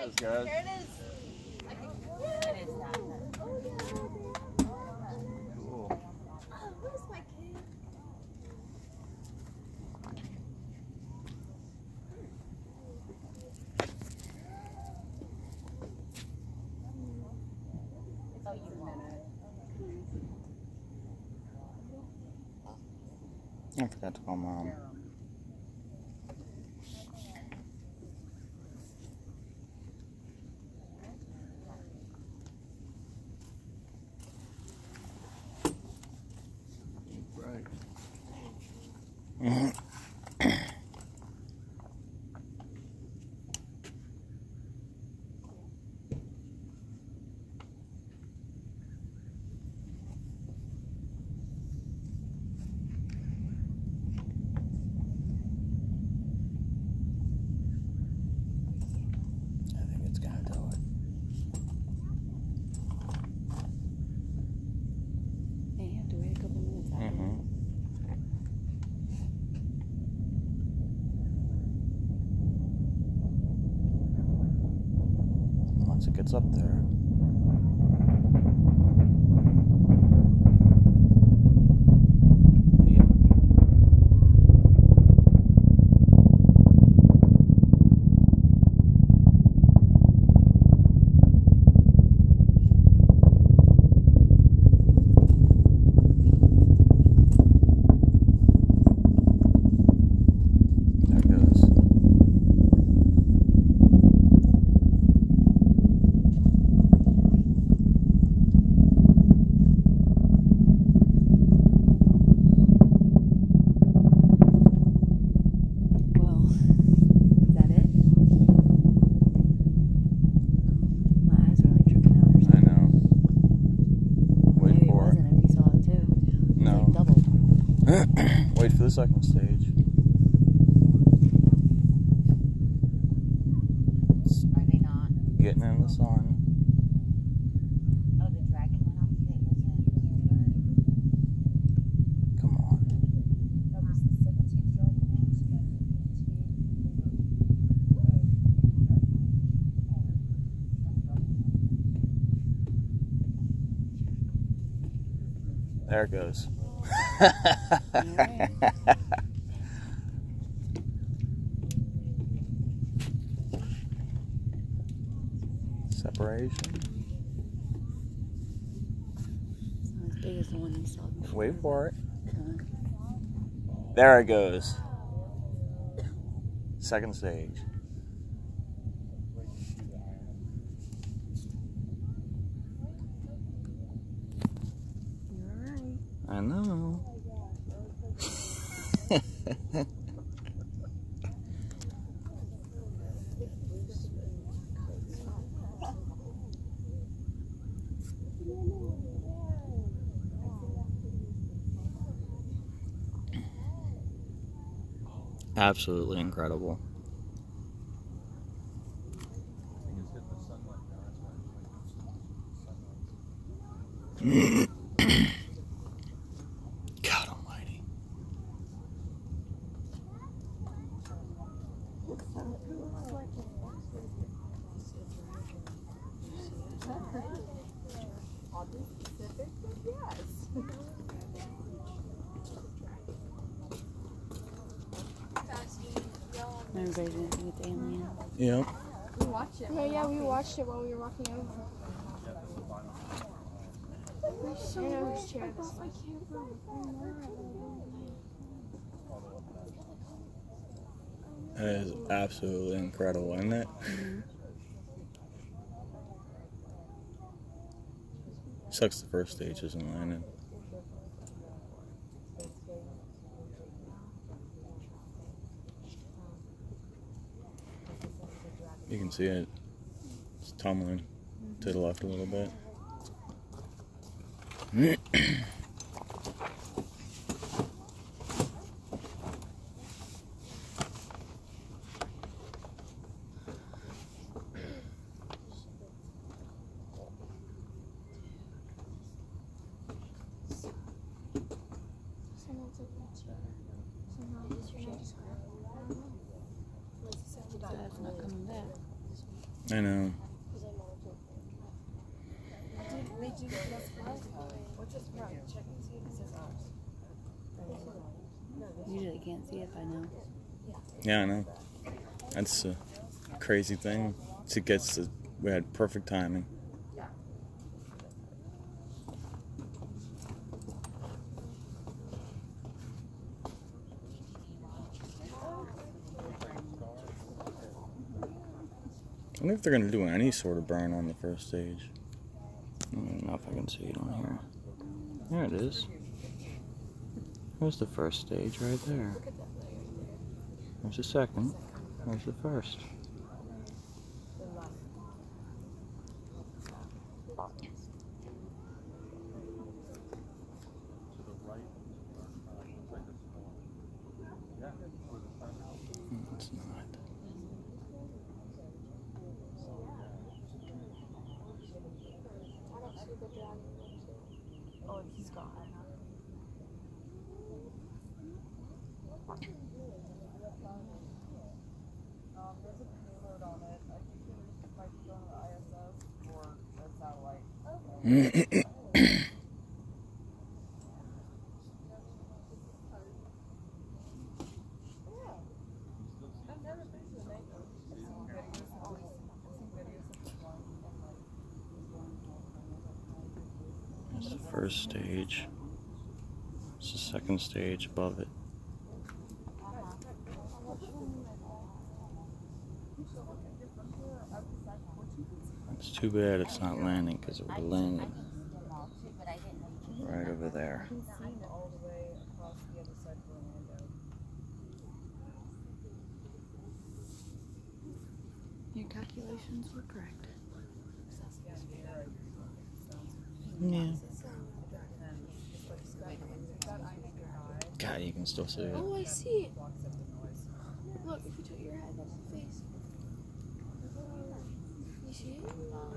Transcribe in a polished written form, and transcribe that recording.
is, guys. Here it is. It is that. Cool. Oh, where's my kid? Oh, you want it. I forgot to call Mom. Right. I think it's gonna do it. Yeah, you have to wait a couple minutes after. Once it gets up there. Yep. There it goes. Well, is that it? My eyes are like tripping out or I something. know. Wait Maybe it for it. wasn't if you saw it too. It's No. like double. Wait for the second stage. Are they not? Getting in the sun. Oh, the dragon went off. It wasn't. Come on. That was the 17th dragon. There it goes. Alright. Separation. It's not as big as the one you saw before. Wait for it. Uh, There it goes. Second stage. You're alright. I know. Absolutely incredible. God almighty. Everybody's gonna think it's alien. Yep. We watched it. Yeah, we watched it while we were walking over. I know whose chair this is. That is absolutely incredible, isn't it? Sucks the first stage isn't landing. You can see it. It's tumbling to the left a little bit. Someone took that chair. Somehow his chair just grabbed. So that's not coming back. I know. Usually can't see it by now. Yeah, I know. That's a crazy thing. We had perfect timing. I wonder if they're going to do any sort of burn on the first stage. I don't know if I can see it on here. There it is. There's the first stage right there. There's the second. There's the first. It's not. Oh, he's gone. There's a payload on it. I think it might be going to the ISS or a satellite. I've never been to the NATO. That's the first stage. It's the second stage above it. It's too bad it's not landing, because it would have landed right over there. All the way across the other side of Orlando. Your calculations were correct. Yeah. God, you can still see it. Oh, I see it. Look, if you took